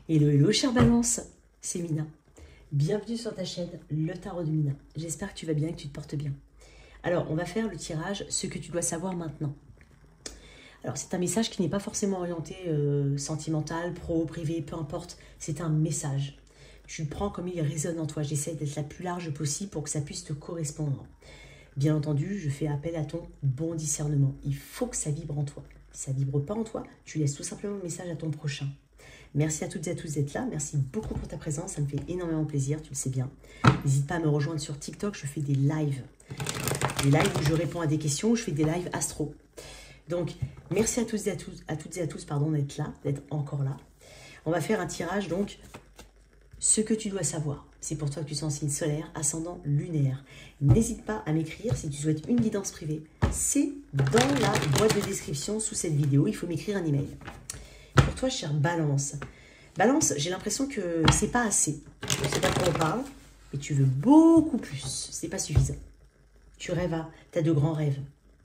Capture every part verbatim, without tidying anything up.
Hello, hello, chère Balance, c'est Mina. Bienvenue sur ta chaîne, le tarot de Mina. J'espère que tu vas bien et que tu te portes bien. Alors, on va faire le tirage, ce que tu dois savoir maintenant. Alors, c'est un message qui n'est pas forcément orienté euh, sentimental, pro, privé, peu importe. C'est un message. Tu le prends comme il résonne en toi. J'essaie d'être la plus large possible pour que ça puisse te correspondre. Bien entendu, je fais appel à ton bon discernement. Il faut que ça vibre en toi. Si ça ne vibre pas en toi, tu laisses tout simplement le message à ton prochain. Merci à toutes et à tous d'être là. Merci beaucoup pour ta présence. Ça me fait énormément plaisir, tu le sais bien. N'hésite pas à me rejoindre sur TikTok. Je fais des lives. Des lives où je réponds à des questions. Où je fais des lives astro. Donc, merci à tous et à, tous, à toutes et à tous pardon, d'être là, d'être encore là. On va faire un tirage, donc, ce que tu dois savoir. C'est pour toi que tu es en signe solaire, ascendant lunaire. N'hésite pas à m'écrire si tu souhaites une guidance privée. C'est dans la boîte de description sous cette vidéo. Il faut m'écrire un email. Pour toi, chère Balance. Balance, j'ai l'impression que c'est pas assez. Je ne sais pas de quoi on parle, mais tu veux beaucoup plus. C'est pas suffisant. Tu rêves à... Tu as de grands rêves.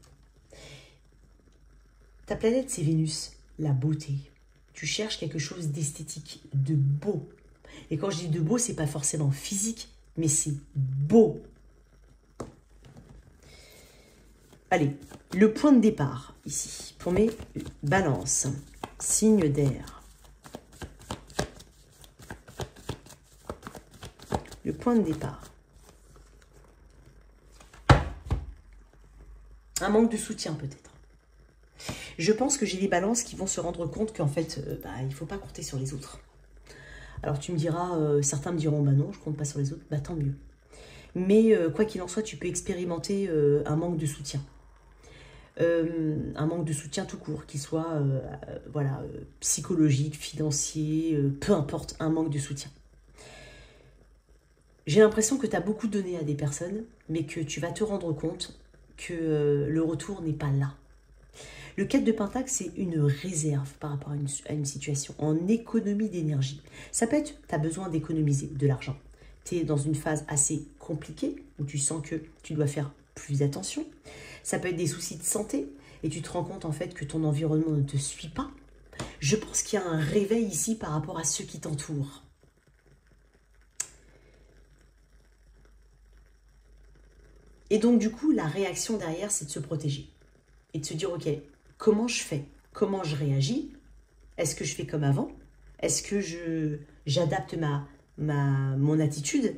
Ta planète, c'est Vénus, la beauté. Tu cherches quelque chose d'esthétique, de beau. Et quand je dis de beau, c'est pas forcément physique, mais c'est beau. Allez, le point de départ, ici, pour mes balances. Signe d'air. Le point de départ. Un manque de soutien, peut-être. Je pense que j'ai des balances qui vont se rendre compte qu'en fait, euh, bah, il ne faut pas compter sur les autres. Alors tu me diras, euh, certains me diront, bah non, je ne compte pas sur les autres, bah tant mieux. Mais euh, quoi qu'il en soit, tu peux expérimenter euh, un manque de soutien. Euh, un manque de soutien tout court, qu'il soit euh, euh, voilà, euh, psychologique, financier, euh, peu importe, un manque de soutien. J'ai l'impression que tu as beaucoup donné à des personnes, mais que tu vas te rendre compte que euh, le retour n'est pas là. Le quatre de Pentacle, c'est une réserve par rapport à une, à une situation, en économie d'énergie. Ça peut être, tu as besoin d'économiser de l'argent. Tu es dans une phase assez compliquée, où tu sens que tu dois faire plus attention. Ça peut être des soucis de santé, et tu te rends compte en fait que ton environnement ne te suit pas. Je pense qu'il y a un réveil ici par rapport à ceux qui t'entourent. Et donc du coup, la réaction derrière, c'est de se protéger. Et de se dire, ok, comment je fais? Comment je réagis? Est-ce que je fais comme avant? Est-ce que je j'adapte ma, ma, mon attitude?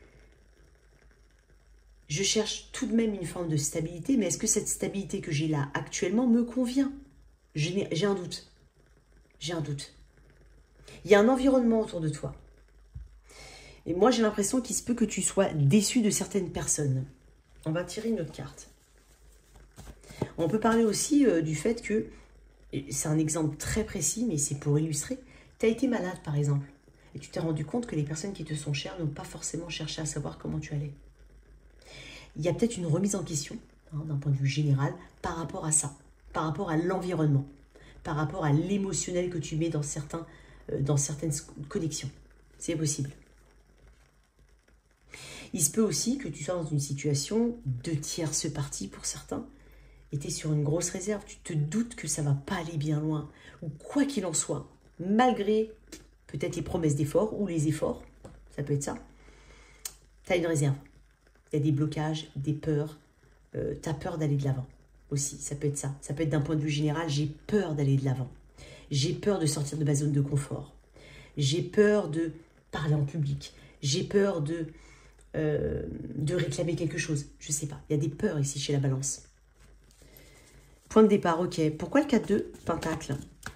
Je cherche tout de même une forme de stabilité, mais est-ce que cette stabilité que j'ai là actuellement me convient? J'ai un doute. J'ai un doute. Il y a un environnement autour de toi. Et moi, j'ai l'impression qu'il se peut que tu sois déçu de certaines personnes. On va tirer une autre carte. On peut parler aussi euh, du fait que, c'est un exemple très précis, mais c'est pour illustrer, tu as été malade par exemple, et tu t'es rendu compte que les personnes qui te sont chères n'ont pas forcément cherché à savoir comment tu allais. Il y a peut-être une remise en question, hein, d'un point de vue général, par rapport à ça, par rapport à l'environnement, par rapport à l'émotionnel que tu mets dans, certains, euh, dans certaines connexions. C'est possible. Il se peut aussi que tu sois dans une situation de tierce partie pour certains, et tu es sur une grosse réserve, tu te doutes que ça ne va pas aller bien loin, ou quoi qu'il en soit, malgré peut-être les promesses d'efforts, ou les efforts, ça peut être ça, tu as une réserve. Il y a des blocages, des peurs, euh, tu as peur d'aller de l'avant aussi, ça peut être ça. Ça peut être d'un point de vue général, j'ai peur d'aller de l'avant. J'ai peur de sortir de ma zone de confort. J'ai peur de parler en public. J'ai peur de, euh, de réclamer quelque chose. Je ne sais pas, il y a des peurs ici chez la Balance. Point de départ, ok. Pourquoi le quatre de Pentacle?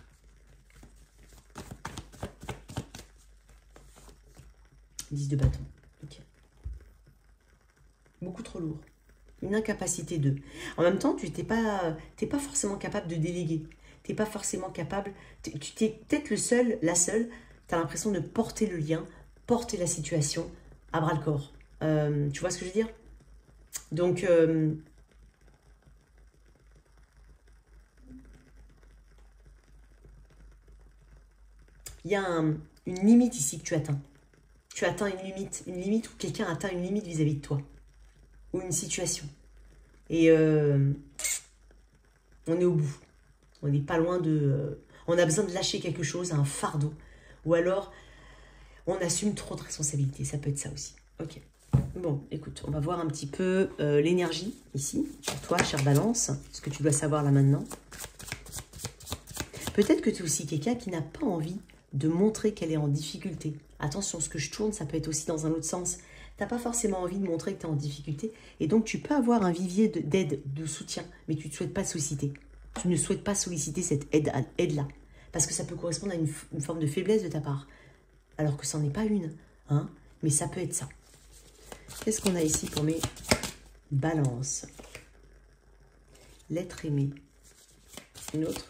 dix de bâton. Ok. Beaucoup trop lourd. Une incapacité de. En même temps, tu n'es pas, t'es pas forcément capable de déléguer. Tu n'es pas forcément capable. Tu es peut-être le seul, la seule. Tu as l'impression de porter le lien, porter la situation à bras le corps. Euh, tu vois ce que je veux dire? Donc, euh, il y a un, une limite ici que tu atteins. Tu atteins une limite, une limite où quelqu'un atteint une limite vis-à-vis de toi. Ou une situation. Et euh, on est au bout. On n'est pas loin de... Euh, on a besoin de lâcher quelque chose, un fardeau. Ou alors, on assume trop de responsabilités. Ça peut être ça aussi. Ok. Bon, écoute, on va voir un petit peu euh, l'énergie ici, pour toi, chère Balance, ce que tu dois savoir là maintenant. Peut-être que tu es aussi quelqu'un qui n'a pas envie de montrer qu'elle est en difficulté. Attention, ce que je tourne, ça peut être aussi dans un autre sens. Tu n'as pas forcément envie de montrer que tu es en difficulté. Et donc, tu peux avoir un vivier d'aide, de, de soutien, mais tu ne souhaites pas solliciter. Tu ne souhaites pas solliciter cette aide-là. Aide parce que ça peut correspondre à une, une forme de faiblesse de ta part. Alors que ça n'en est pas une. Hein, mais ça peut être ça. Qu'est-ce qu'on a ici pour mes balances? L'être aimé. Une autre.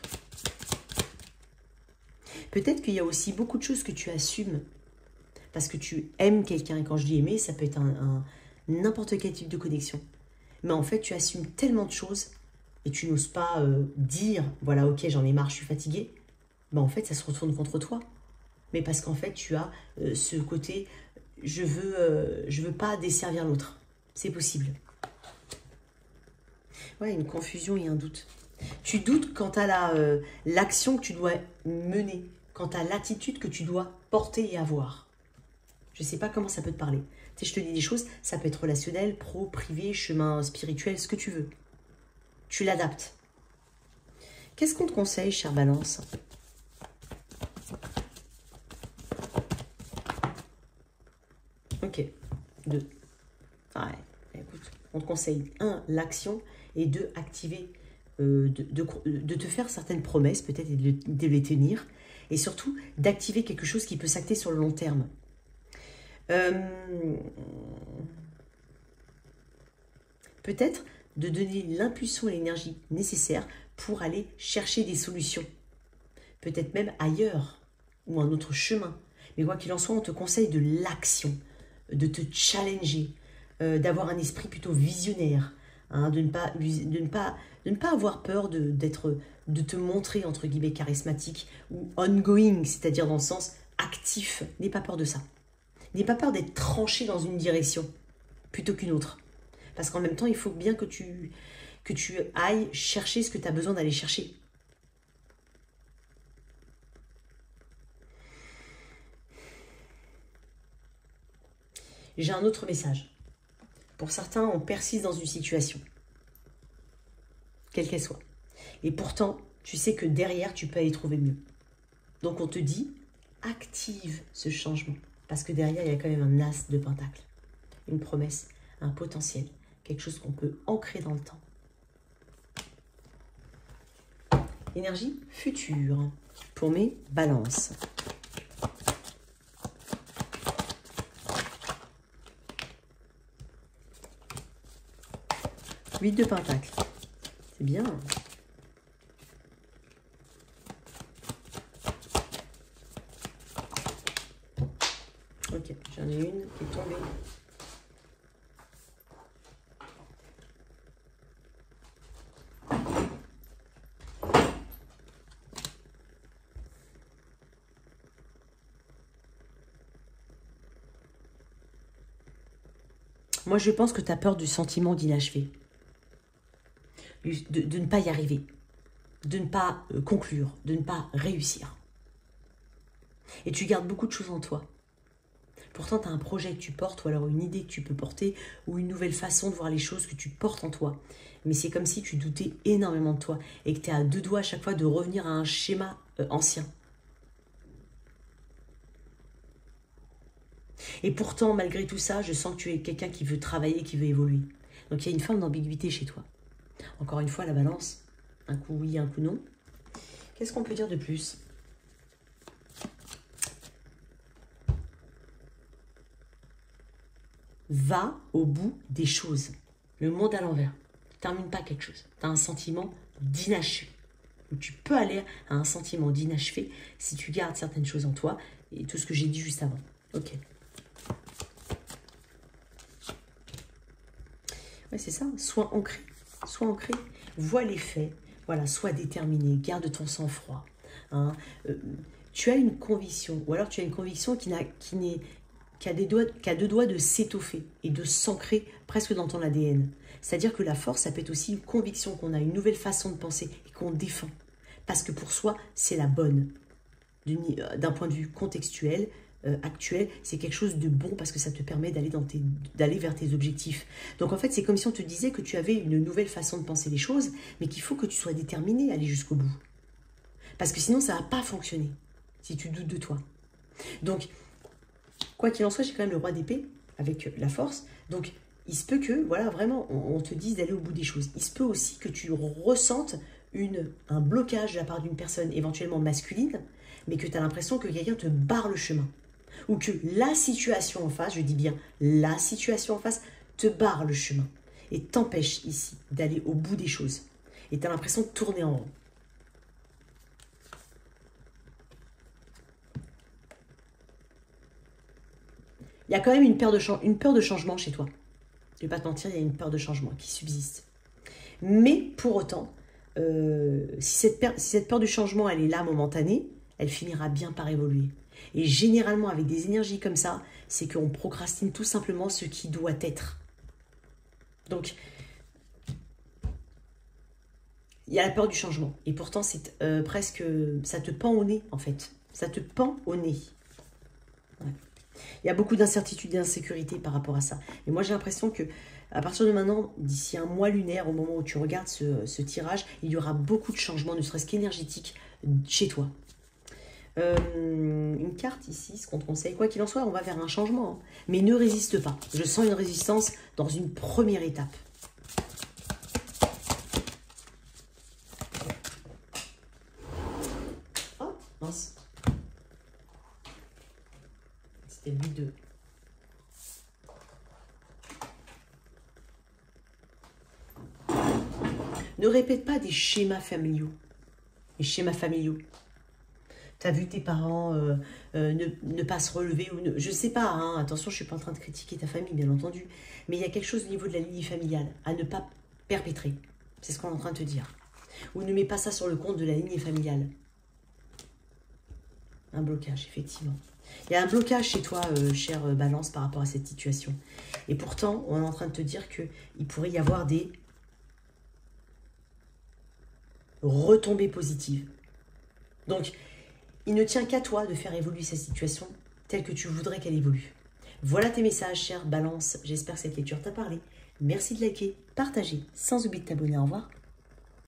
Peut-être qu'il y a aussi beaucoup de choses que tu assumes parce que tu aimes quelqu'un. Et quand je dis aimer, ça peut être un, un, n'importe quel type de connexion. Mais en fait, tu assumes tellement de choses et tu n'oses pas euh, dire, voilà, ok, j'en ai marre, je suis fatiguée. Ben, en fait, ça se retourne contre toi. Mais parce qu'en fait, tu as euh, ce côté, je veux, euh, je veux pas desservir l'autre. C'est possible. Ouais, une confusion et un doute. Tu doutes quant à la, euh, l'action que tu dois mener, quant à l'attitude que tu dois porter et avoir. Je ne sais pas comment ça peut te parler. Tu sais, je te dis des choses, ça peut être relationnel, pro, privé, chemin spirituel, ce que tu veux. Tu l'adaptes. Qu'est-ce qu'on te conseille, chère Balance? Ok, deux. Ouais, écoute, on te conseille, un, l'action, et deux, activer, euh, de, de, de te faire certaines promesses, peut-être, et de, de les tenir, et surtout, d'activer quelque chose qui peut s'acter sur le long terme. Euh, peut-être de donner l'impulsion et l'énergie nécessaires pour aller chercher des solutions. Peut-être même ailleurs, ou un autre chemin. Mais quoi qu'il en soit, on te conseille de l'action, de te challenger, euh, d'avoir un esprit plutôt visionnaire, hein, de, ne pas, de, ne pas, de ne pas avoir peur de, d'être, de te montrer, entre guillemets, charismatique ou ongoing, c'est-à-dire dans le sens actif. N'aie pas peur de ça. N'aie pas peur d'être tranché dans une direction plutôt qu'une autre. Parce qu'en même temps, il faut bien que tu, que tu ailles chercher ce que tu as besoin d'aller chercher. J'ai un autre message. Pour certains, on persiste dans une situation, quelle qu'elle soit. Et pourtant, tu sais que derrière, tu peux aller trouver mieux. Donc on te dit, active ce changement. Parce que derrière, il y a quand même un as de pentacle. Une promesse, un potentiel. Quelque chose qu'on peut ancrer dans le temps. Énergie future pour mes balances. huit de pentacle. C'est bien. Ok, j'en ai une qui est tombée. Moi, je pense que tu as peur du sentiment d'inachevé. De, de ne pas y arriver. De ne pas euh, conclure. De ne pas réussir. Et tu gardes beaucoup de choses en toi. Pourtant, tu as un projet que tu portes, ou alors une idée que tu peux porter, ou une nouvelle façon de voir les choses que tu portes en toi. Mais c'est comme si tu doutais énormément de toi, et que tu es à deux doigts à chaque fois de revenir à un schéma euh, ancien. Et pourtant, malgré tout ça, je sens que tu es quelqu'un qui veut travailler, qui veut évoluer. Donc il y a une forme d'ambiguïté chez toi. Encore une fois, la balance, un coup oui, un coup non. Qu'est-ce qu'on peut dire de plus ? Va au bout des choses. Le monde à l'envers. Termine pas quelque chose. Tu as un sentiment d'inachevé. Tu peux aller à un sentiment d'inachevé si tu gardes certaines choses en toi et tout ce que j'ai dit juste avant. Ok. Ouais, c'est ça. Sois ancré. Sois ancré. Vois les faits. Voilà, sois déterminé. Garde ton sang-froid. Hein. Euh, tu as une conviction, ou alors tu as une conviction qui n'a, qui n'est, qui a des doigts, qui a deux doigts de s'étoffer et de s'ancrer presque dans ton A D N. C'est-à-dire que la force, ça peut être aussi une conviction qu'on a, une nouvelle façon de penser et qu'on défend. Parce que pour soi, c'est la bonne. d'un point de vue contextuel, euh, actuel, c'est quelque chose de bon parce que ça te permet d'aller d'aller vers tes objectifs. Donc en fait, c'est comme si on te disait que tu avais une nouvelle façon de penser les choses, mais qu'il faut que tu sois déterminé à aller jusqu'au bout. Parce que sinon, ça ne va pas fonctionner, si tu doutes de toi. Donc, quoi qu'il en soit, j'ai quand même le roi d'épée avec la force. Donc, il se peut que, voilà, vraiment, on, on te dise d'aller au bout des choses. Il se peut aussi que tu ressentes une, un blocage de la part d'une personne éventuellement masculine, mais que tu as l'impression que quelqu'un te barre le chemin. Ou que la situation en face, je dis bien la situation en face, te barre le chemin et t'empêche ici d'aller au bout des choses. Et tu as l'impression de tourner en rond. Il y a quand même une peur de, une peur de changement chez toi. Je ne vais pas te mentir, il y a une peur de changement qui subsiste. Mais pour autant, euh, si, cette peur, si cette peur du changement, elle est là momentanée, elle finira bien par évoluer. Et généralement, avec des énergies comme ça, c'est qu'on procrastine tout simplement ce qui doit être. Donc, il y a la peur du changement. Et pourtant, c'est euh, presque... Ça te pend au nez, en fait. Ça te pend au nez. Ouais. Il y a beaucoup d'incertitudes et d'insécurité par rapport à ça. Et moi, j'ai l'impression que à partir de maintenant, d'ici un mois lunaire, au moment où tu regardes ce, ce tirage, il y aura beaucoup de changements, ne serait-ce qu'énergétiques, chez toi. Euh, une carte ici, ce qu'on te conseille, quoi qu'il en soit, on va vers un changement. Hein. Mais ne résiste pas. Je sens une résistance dans une première étape. Oh, mince. C'était le but de... Ne répète pas des schémas familiaux. Les schémas familiaux. Tu as vu tes parents euh, euh, ne, ne pas se relever ou ne, je ne sais pas, hein, attention, je ne suis pas en train de critiquer ta famille, bien entendu. Mais il y a quelque chose au niveau de la lignée familiale à ne pas perpétrer. C'est ce qu'on est en train de te dire. Ou ne mets pas ça sur le compte de la lignée familiale. Un blocage, effectivement. Il y a un blocage chez toi, euh, chère Balance, par rapport à cette situation. Et pourtant, on est en train de te dire qu'il pourrait y avoir des retombées positives. Donc, il ne tient qu'à toi de faire évoluer cette situation telle que tu voudrais qu'elle évolue. Voilà tes messages, chère Balance. J'espère que cette lecture t'a parlé. Merci de liker, partager, sans oublier de t'abonner. Au revoir.